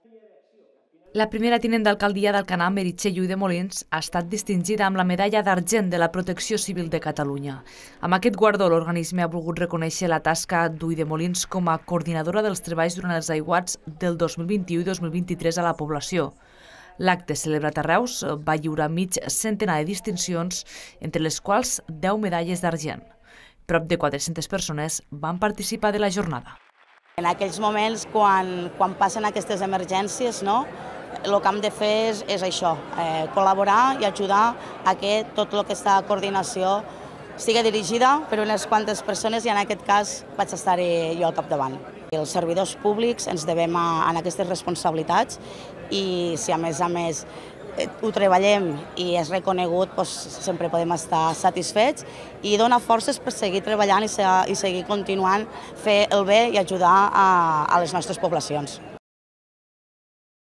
La primera tinent d'alcaldia d'Alcanar, Meritxell Ulldemolins, ha estat distingida amb la medalla d'argent de la Protecció Civil de Catalunya. Amb aquest guardó, l'organisme ha volgut reconèixer la tasca d'Ulldemolins com a coordinadora dels treballs durant els aiguats del 2021 i 2023 a la població. L'acte, celebrat a Reus, va lliurar mig centenar de distincions, entre les quals 10 medalles d'argent. Prop de 400 persones van participar de la jornada. En aquells moments, quan passen aquestes emergències, el que hem de fer és això, col·laborar i ajudar a que tot el que està a coordinació sigui dirigida per unes quantes persones i en aquest cas vaig estar jo al capdavant. Els servidors públics ens devem a aquestes responsabilitats i si a més ho treballem i és reconegut, sempre podem estar satisfets i dona forces per seguir treballant i seguir continuant, fer el bé i ajudar a les nostres poblacions.